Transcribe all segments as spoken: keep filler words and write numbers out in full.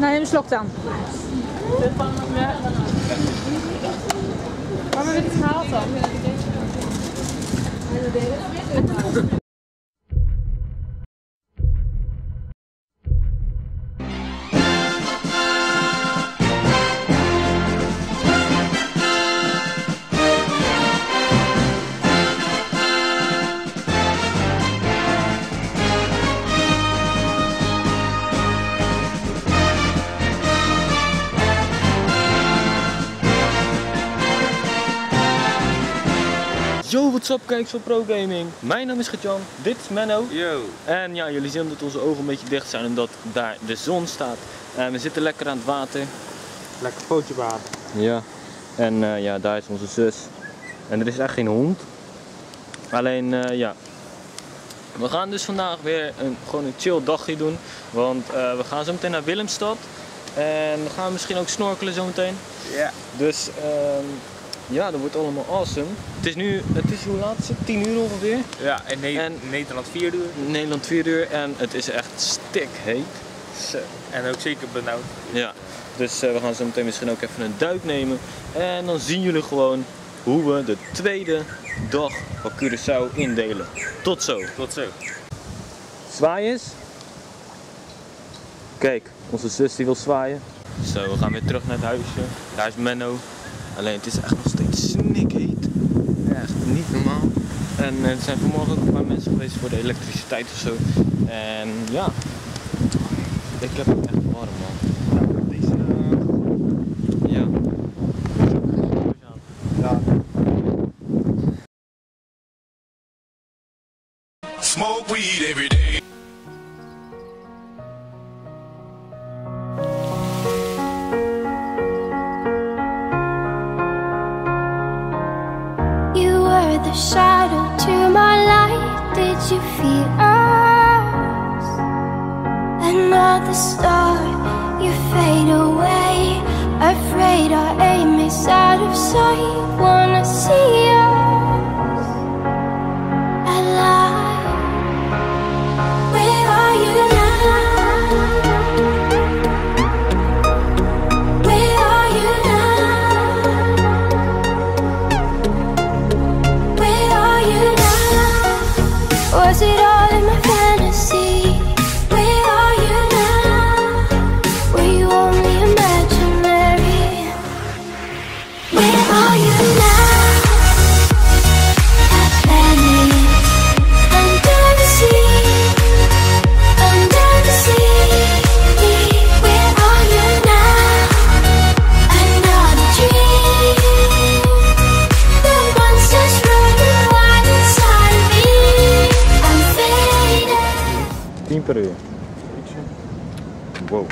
neem een slok dan. Waar hebben we dit gehaald dan? Yo, what's up, kijkers van Pro Gaming. Mijn naam is Gert-Jan, dit is Menno. Yo. En ja, jullie zien dat onze ogen een beetje dicht zijn omdat daar de zon staat. En we zitten lekker aan het water. Lekker pootje water. Ja. En uh, ja, daar is onze zus. En er is echt geen hond. Alleen, uh, ja. We gaan dus vandaag weer een, gewoon een chill dagje doen. Want uh, we gaan zo meteen naar Willemstad. En we gaan misschien ook snorkelen zo meteen. Ja. Yeah. Dus, uh, ja, dat wordt allemaal awesome. Het is nu, het is hoe laat is het? tien uur ongeveer? Ja, in ne en Nederland vier uur. Nederland vier uur en het is echt stikheet. Zo. En ook zeker benauwd. Ja, dus uh, we gaan zo meteen misschien ook even een duik nemen. En dan zien jullie gewoon hoe we de tweede dag van Curaçao indelen. Tot zo. Tot zo. Zwaai eens. Kijk, onze zus die wil zwaaien. Zo, we gaan weer terug naar het huisje. Daar is Menno. Alleen het is echt nog steeds snikheet. Echt niet normaal. En uh, er zijn vanmorgen ook een paar mensen geweest voor de elektriciteit of zo. En ja, ik heb het echt warm, man. Deze, uh... ja. Ja. Smoke weed every day. The shadow to my light, did you feel us? Another star, you fade away. Afraid our aim is out of sight. Wanna see us alive. Where are you now? Where are you now? Was it all in my fantasy? Where are you now? Were you only imaginary? Where are you now? Atlantis, under the sea, under the sea. Where are you now? Another dream. The monsters running wild inside of me. tien per uur. Wow.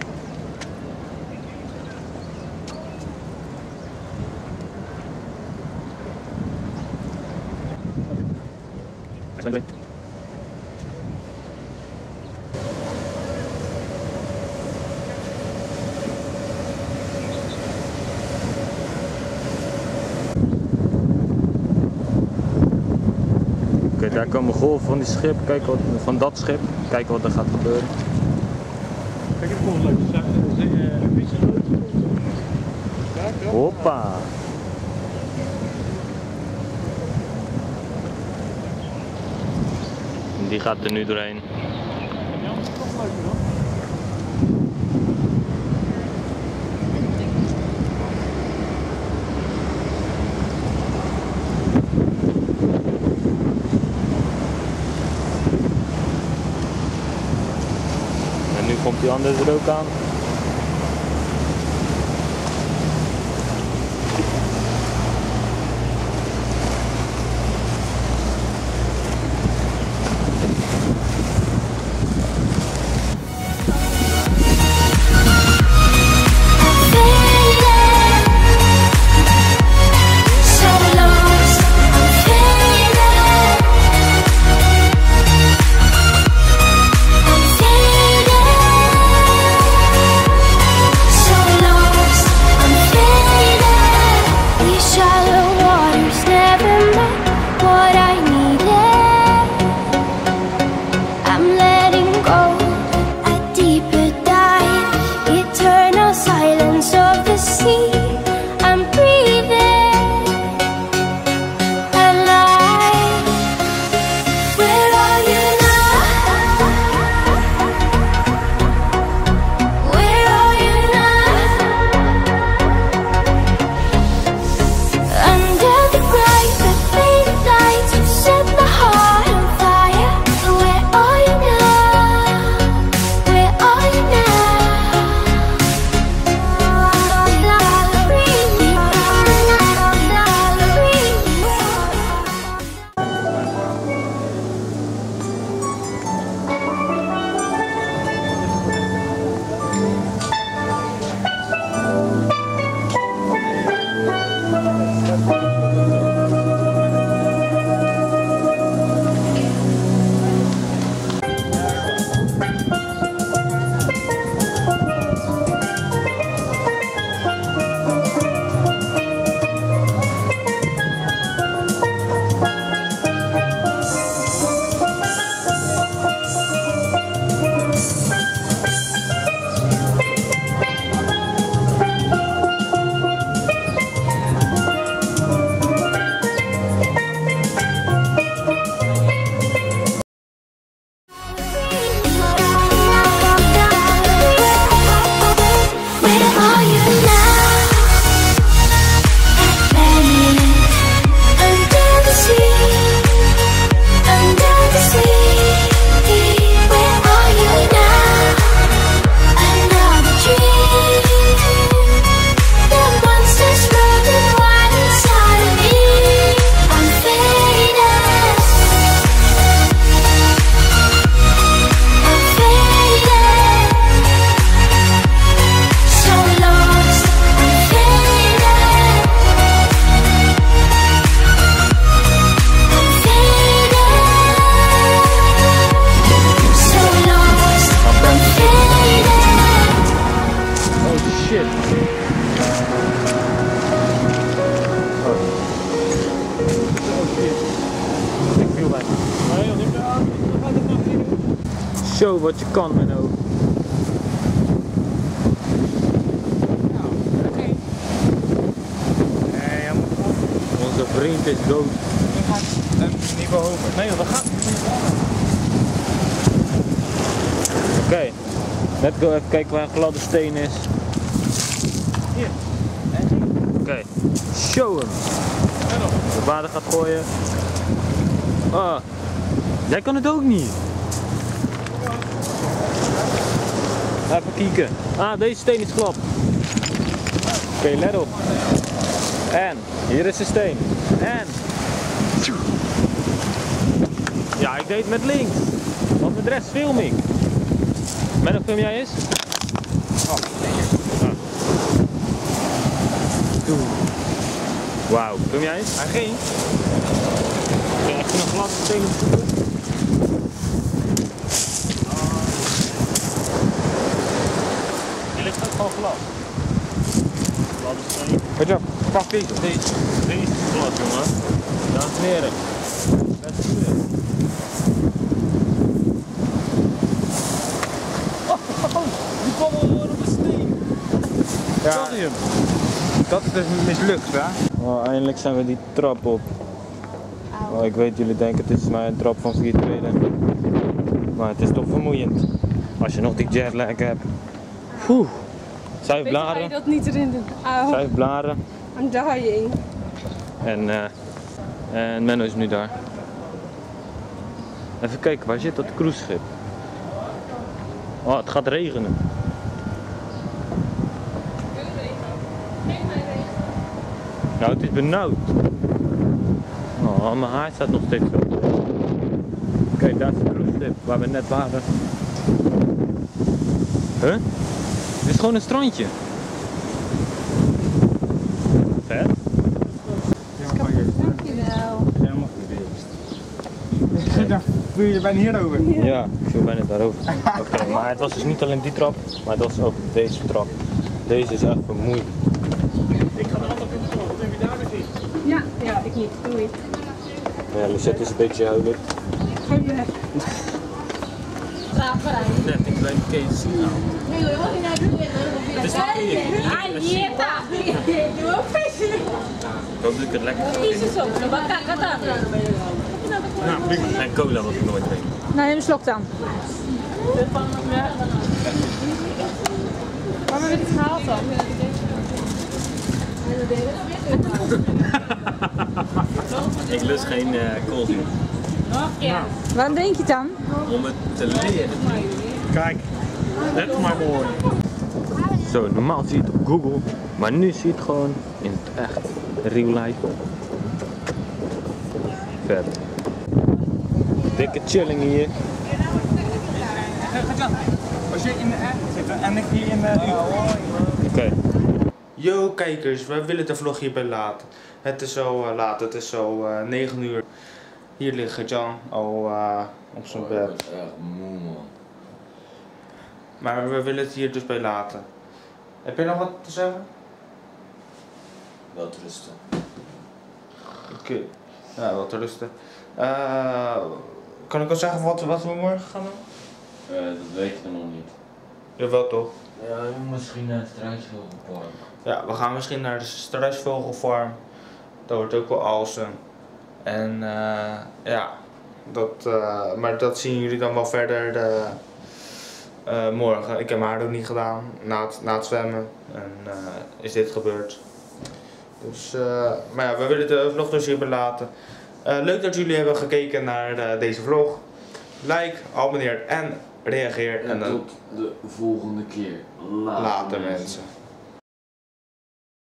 Oké, daar komen golven van die schip. Kijk wat, van dat schip. Kijken wat er gaat gebeuren. Kijk, ik heb gewoon een leuke Hoppa! Die gaat er nu doorheen. En nu komt die andere er ook aan. I'm Show wat je kan, Menno. Onze vriend is dood. Je gaat een niveau hoger. Nee, we gaan. Oké, okay. Let's go even kijken waar een gladde steen is. Hier. Oké, okay. Show hem. De vader gaat gooien. Oh, jij kan het ook niet. Even kijken. Ah, deze steen is glad. Oké, okay, let op. En, hier is de steen. En. Ja, ik deed het met links. Want met de rest film ik. Menno, film jij eens? Oh, ah. Wauw, film jij eens? hij ging. Ik ben echt een gladde steen opzoeken. Die ligt ook gewoon glad. Gladde steen. Weet je, pak deze. Deze, deze is glad, jongen. Dames en heren. Dat is goed. Oh, oh, oh, die kwam al gewoon op een steen. Ja, Zag je hem? dat is dus mislukt, hè? Oh, eindelijk zijn we die trap op. Oh, ik weet, jullie denken het is maar een trap van vier treden. Maar het is toch vermoeiend. Als je nog die jetlag hebt. Oeh. Zij Weet je waar je blaren. dat niet erin doet? Auw, Zij blaren. I'm dying. En, uh, en Menno is nu daar. Even kijken, waar zit dat cruiseschip? Oh, het gaat regenen. Nou, het is benauwd. Oh, mijn haar staat nog steeds op. Kijk, daar is het cruiseschip waar we net waren. Huh? Dit is gewoon een strandje. Vet. Dankjewel. Helemaal goed. Ik zit daar, doe je bijna hierover. Ja, ik viel bijna daarover. Oké, okay, maar het was dus niet alleen die trap, maar het was ook deze trap. Deze is echt vermoeiend. Ik ga er altijd in de grond. Wat heb je daar gezien? Ja, ja, ik niet. Doei. Ja, Lisette is een beetje huilig. Gooi weg. Net een kleine kees. Het is toch hier? Ik hoop dat ik het lekker vind. Nou, prima. En cola wat ik nooit drink. Nou, neem een slok dan. Waar hebben we dit gehaald dan? Ik lust geen uh, koolzuur. Ja. Waarom denk je het dan? Om het te leren. Kijk, dat is maar mooi. Zo, normaal zie je het op Google, maar nu zie je het gewoon in het echt, real life. Vet. Dikke chilling hier. Als je in de app zit en ik hier in de... Oké. Okay. Yo kijkers, wij willen de vlog hierbij laten. Het is zo uh, laat, het is zo uh, negen uur. Hier ligt Jan al uh, op zijn bed. Ik ben echt moe, man. Maar we willen het hier dus bij laten. Heb je nog wat te zeggen? Wel te rusten. Oké, okay. Ja, wel te rusten. Uh, kan ik al zeggen wat, wat we morgen gaan doen? Uh, dat weet je nog niet. Jawel toch? Ja, misschien naar het struisvogelpark. Ja, we gaan misschien naar de struisvogelfarm. Dat wordt ook wel awesome. En uh, ja, dat, uh, maar dat zien jullie dan wel verder de, uh, morgen. Ik heb mijn haar ook niet gedaan na het, na het zwemmen. En uh, is dit gebeurd. Dus, uh, maar ja, we willen de vlog dus hierbij laten. Uh, leuk dat jullie hebben gekeken naar uh, deze vlog. Like, abonneer en reageer. En, en dan tot de volgende keer. Later, later mensen. mensen.